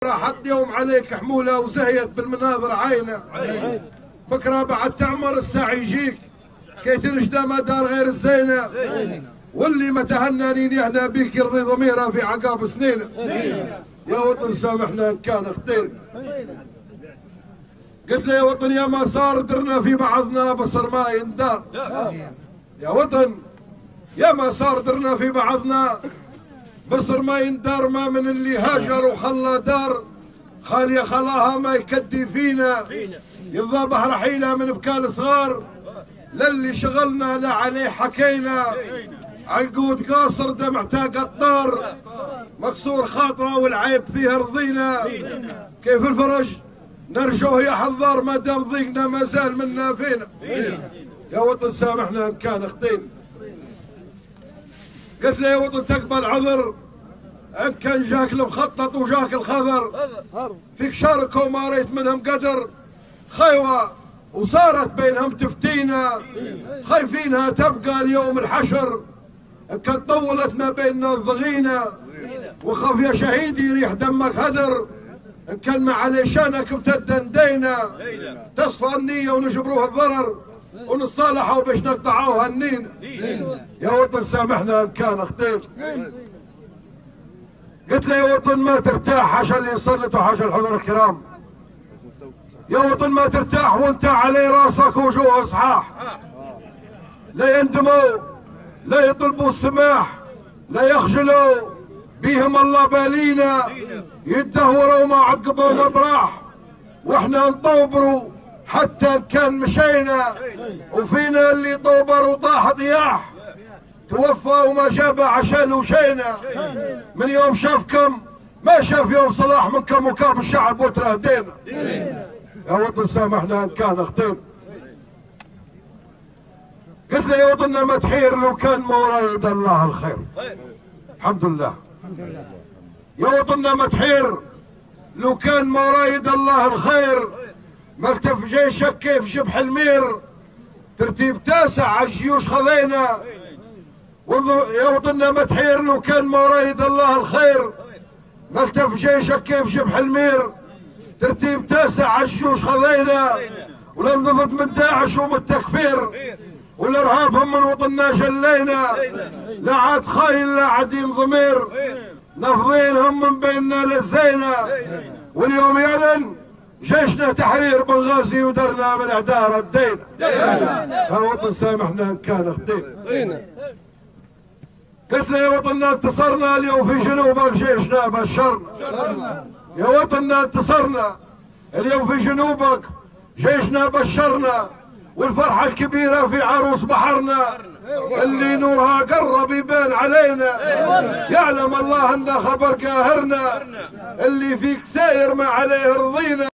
راحت يوم عليك حمولة وزهيت بالمناظر عينه. بكرة بعد تعمر الساعة يجيك كي تنجد ما دار غير الزينة، واللي ما تهنانين يهنى بيك يرضي ضميره في عقاب سنينه. يا وطن سامحنا ان كان اختير. قلت له يا وطن يا ما صار درنا في بعضنا بصر ما يندار. يا وطن يا ما صار درنا في بعضنا بصر ما يندار، ما من اللي هاجر وخلى دار خالية خلاها ما يكدي فينا، يتذبح رحيلة من بكال صغار للي شغلنا لا عليه حكينا، عنقود قاصر ده محتاج الطار، مكسور خاطره والعيب فيه رضينا، كيف الفرج نرجوه يا حذار ما دام ضيقنا ما زال منا فينا. يا وطن سامحنا ان كان خطينا. قلت له يا وطن تقبل عذر ان كان جاك المخطط وجاك الخضر، فيك شارك وما ريت منهم قدر، خيوة وصارت بينهم تفتينا، خايفينها تبقى اليوم الحشر، ان كان طولت ما بيننا الضغينة، وخاف يا شهيدي ريح دمك هدر، ان كان ما علي شانك امتدا دينا، تصفى النية ونجبروها الضرر ونصالحوا باش نقطعوها النينة. يا وطن سامحنا ان كان خطير. قلت له يا وطن ما ترتاح حاشا اللي يسلط وحاشا الحضور الكرام، يا وطن ما ترتاح وانت علي راسك وجوه صحاح، لا يندموا لا يطلبوا السماح لا يخجلوا بيهم الله بالينا، يدهوروا ما عقبوا مطراح واحنا نطوبروا حتى ان كان مشينا، وفينا اللي طوبر وطاح ضياح توفى وما جاب عشان وشينا، من يوم شافكم ما شاف يوم صلاح منكم وكاف الشعب وترهدينا. يا وطن سامحنا ان كان خطينا. قلت له يا وطننا ما تحير لو كان مورايد الله الخير. الحمد لله. يا وطننا ما تحير لو كان مورايد الله الخير، مكتف جيشك كيف شبح المير، ترتيب تاسع على الجيوش خذينا. يا وطننا ما تحير لو كان مورايد الله الخير، مكتف جيشك كيف شبح المير، ترتيب تاسع على الجيوش خذينا، ولم نضد من داعش ومن التكفير، والارهاب هم من وطننا جلينا، لا عاد خاين لا عديم ضمير، نفضين هم من بيننا لزينا، واليوم يعلن جيشنا تحرير بنغازي ودرنا من اعداء ردينا. يا وطن سامحنا ان كان خطينا. قلت له يا وطننا انتصرنا اليوم في جنوبك جيشنا بشرنا. يا وطننا انتصرنا اليوم في جنوبك جيشنا بشرنا، والفرحة الكبيرة في عروس بحرنا اللي نورها قرب يبان علينا، يعلم الله ان خبر قاهرنا اللي فيك ساير ما عليه رضينا.